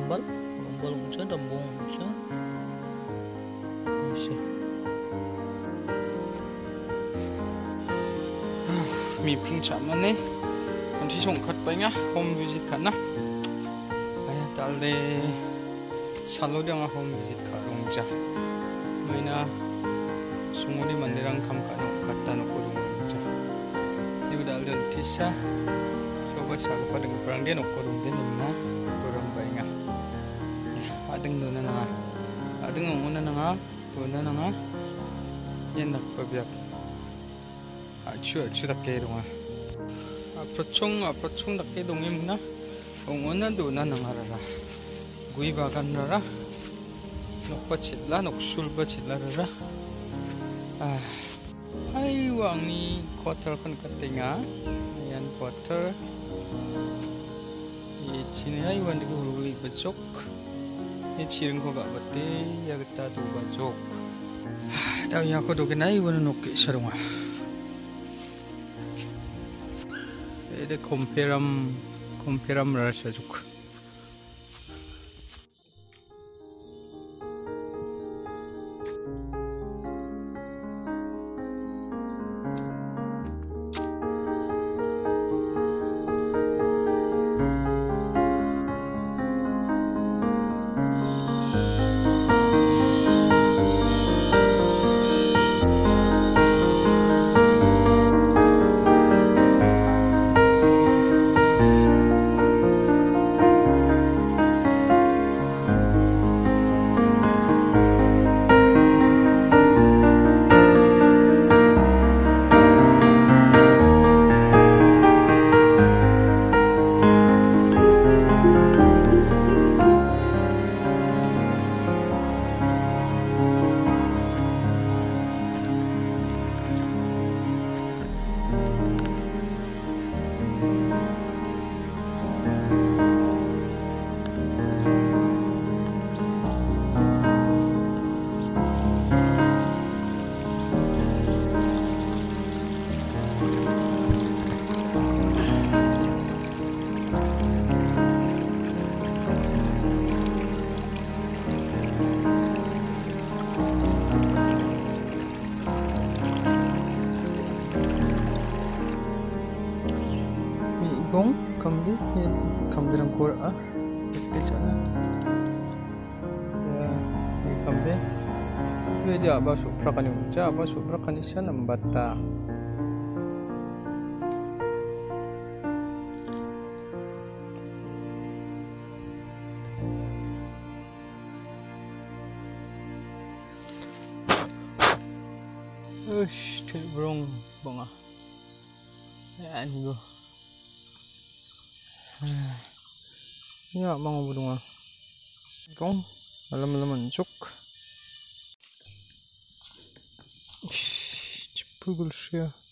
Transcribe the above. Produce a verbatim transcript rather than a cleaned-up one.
gombal gombal mucha dambung mucha Masya. Mi ping chaman ne anti song khat pa nga home visit khat na ay talde salo dang home visit kha rong ja maina sunguni mandirang kam kha no khatta no ko rong ja ni dal den tisa soba sa pa deng perang dia no ko rong den na ko rong ba nga adeng no na na adeng no na na to na na yan nak pa biak achu achu dak ke rong approachong approachong dak ke dong im na ong na do na na ra gui bagan ra nok pa chitla nok sul ba chitla ra ah ai wangi quarter kan katinga yan quarter ye chini ai wan de uli bajok ye chiring ko ga bate ya gata tu bajok daw ya ko do ke nai wan nok sarunga ede komperam komperam rasa juk gong kambi kambi rang kor ah ikte sana ya ni kambi we dia ba su prakani uja ba su prakani sana mbata ush terbrong bunga yan go ya mga budunga kong alam-alaman cok pugul siya